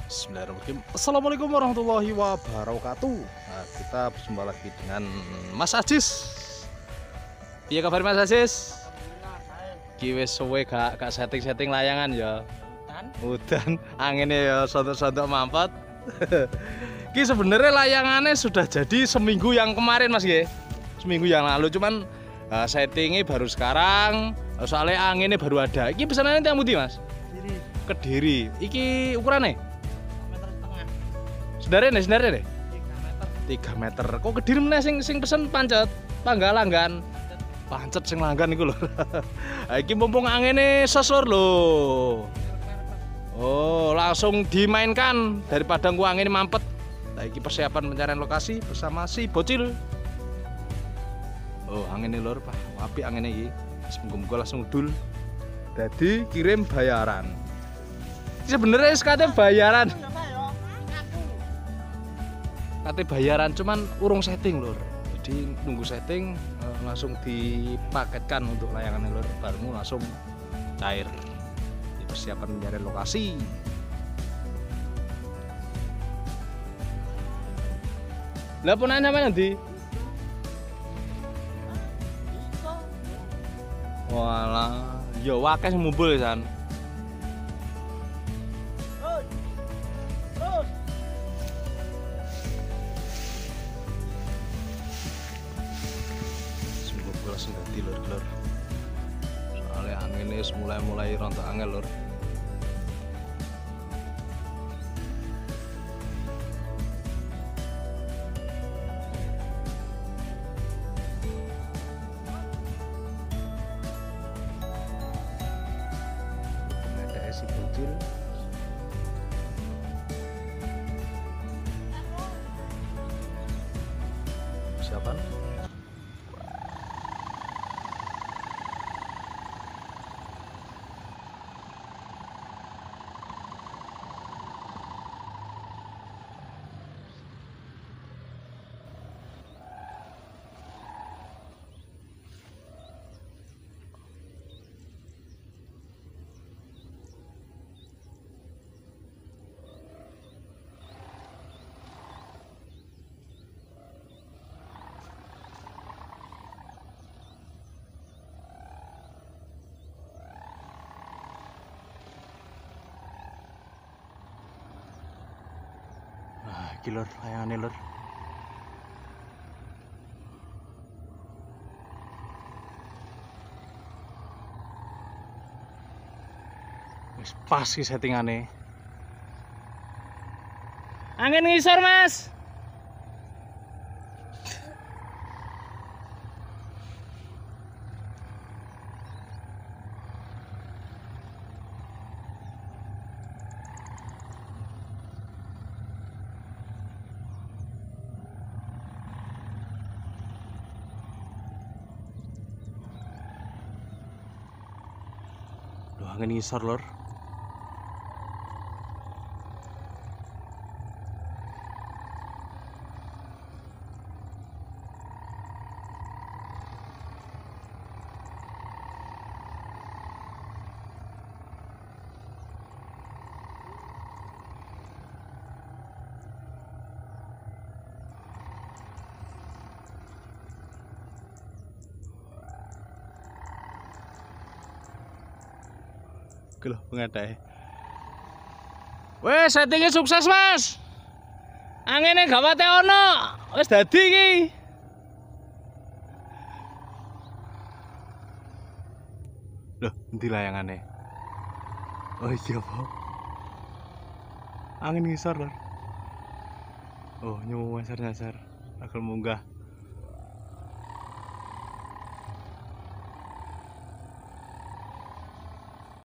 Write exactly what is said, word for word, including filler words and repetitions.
Bismillahirrahmanirrahim. Assalamualaikum warahmatullahi wabarakatuh. Nah, kita berjumpa lagi dengan Mas Ajis. Iya kabar Mas Ajis? Ki wis suwe gak gak setting-setting layangan ya. Udan, anginnya ya sontok-sontok mampet. Ki sebenarnya layangannya sudah jadi seminggu yang kemarin Mas ya. Seminggu yang lalu cuman uh, settingnya baru sekarang. Soalnya anginnya baru ada. Iki pesanannya yang putih Mas? Kediri. Kediri. Iki ukurannya? Meter setengah. Sedarnya nih, sedarnya nih? tiga meter. tiga meter. Kok Kediri meneh sing sing pesen pancet? Pangga langgan. Pancet sing langgan iku lho. Ha iki mumpung angine sesur lho. Oh, langsung dimainkan daripada ku angin mampet. Nah, iki persiapan pencarian lokasi bersama si bocil. Oh, angin lur, Pak. Apik angin iki. Wis muga-muga langsung dul. Dadi kirim bayaran. Sebenarnya sekate bayaran. Kate bayaran cuman urung setting lur. Jadi nunggu setting eh, langsung dipaketkan untuk layangan lur, baru langsung cair. Di persiapan pencarian lokasi. Lah punane sampean nanti? Walah, ya wakeh ngumpul ya san. Semoga langsung ganti lur-lur. Soalnya anginnya mulai-mulai rontok angel lur. Ada si bocil. Siapa? Nah, iki lur, layangane lur. Wis pas ki settingane. Angin ngisor, Mas. Loh, angin ngisor lur. Oke loh, pengadai. Wes, settingnya sukses Mas. Anginnya gak pate ono. Wes dadi iki. Loh, endi layangane? Oh iya apa? Angin ngisor lho. Oh, nyowo nyasar-nyasar. Agak munggah.